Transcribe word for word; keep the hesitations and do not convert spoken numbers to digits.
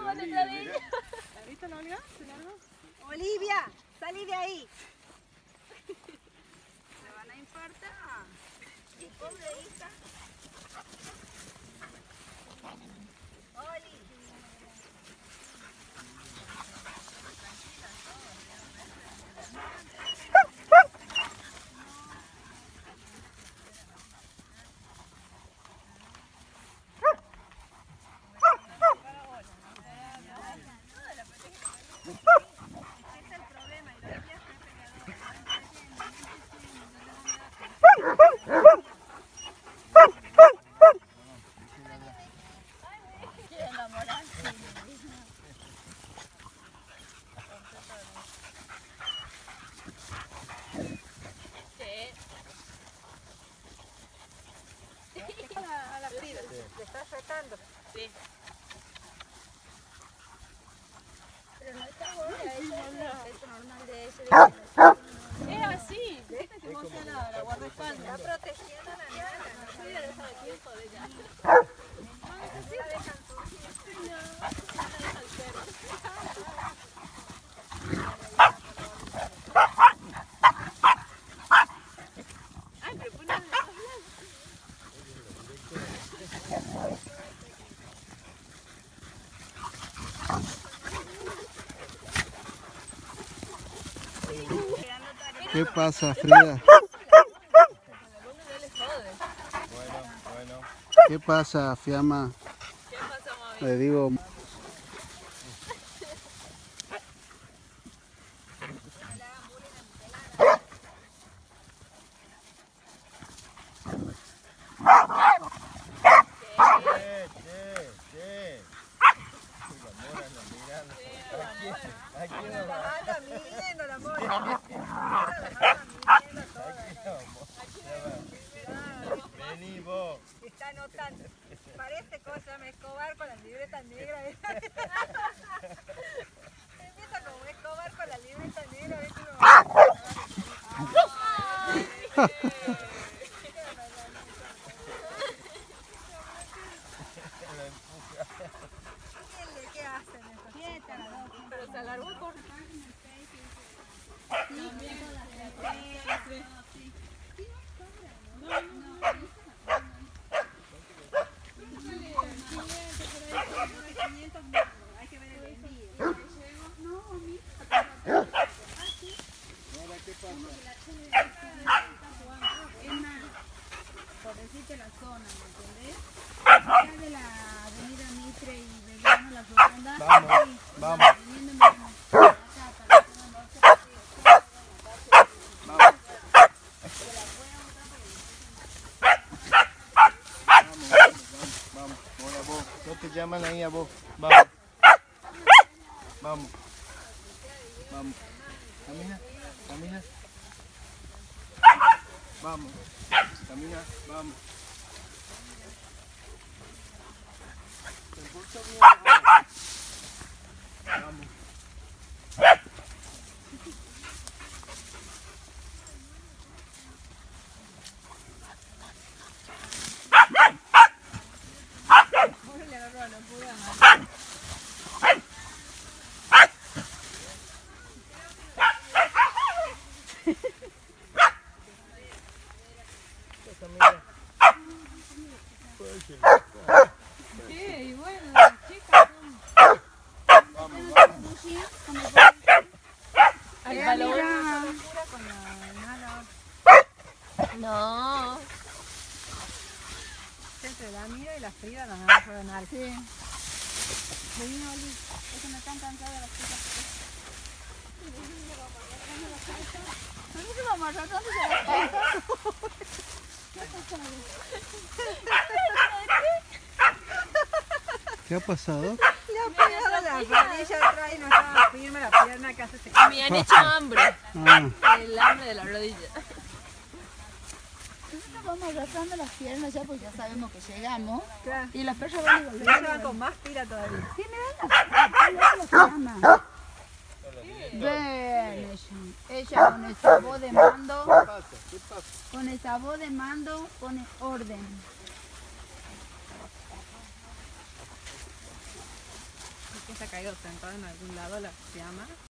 vamos detrás de ella. ¿La viste la Olga? ¿Se largó? Olivia, salí de ahí. Me van a infartar. Pobre hija. Oli. ¿Le estás retando? Sí. Pero no está gorda, ella es el peso normal de ese. Es así, viste que monta la, la guardaespaldas. Está protegiendo a la nana. No voy a dejar aquí hijo de ella. Así la dejan sucia. Ay, pero pone a ¿Qué pasa, Frida? ¿Qué pasa, Fiamma? ¿Qué pasa, mami? Le digo... Anda midiendo la mona. Vení vos. Está anotando. Parece cosa de Escobar con la libreta negra. Empieza como Escobar con la libreta negra. ¿Ves? ¿Qué hacen estos? Pero se alargó por... Por decirte la zona, ¿me entendés? Acá de la avenida Mitre y Belgrano, la Florenda. Vamos, vamos. Viniendo acá para la zona norte. Vamos, ahora vos. No te llaman ahí a vos. Vamos. Vamos. Vamos. Camina, camina. Vamos. Camina, vamos. Te porta bien. Vamos. ¿Qué? Y bueno, las chicas son... Al valor. No. Entre la mira y la Frida nos van a frenar. Sí. Vení, Oli, es que me están cansadas las chicas. ¿No se va a amarrar tanto se las patas? ¿Qué ha pasado? Le ha pegado la rodilla atrás y no estaba firme la pierna que hace ese Me han hecho hambre. Ah, El hambre de la rodilla. Nosotros vamos arrastrando las piernas ya porque ya sabemos que llegamos. Claro. Y las perras van a Ellos volver. van con más tira todavía. Sí, me dan las las llaman. Ven, ella, ella con esa voz de mando, ¿Qué pasa? ¿Qué pasa? con esa voz de mando pone orden. Y que se ha caído sentada en algún lado la fiamma.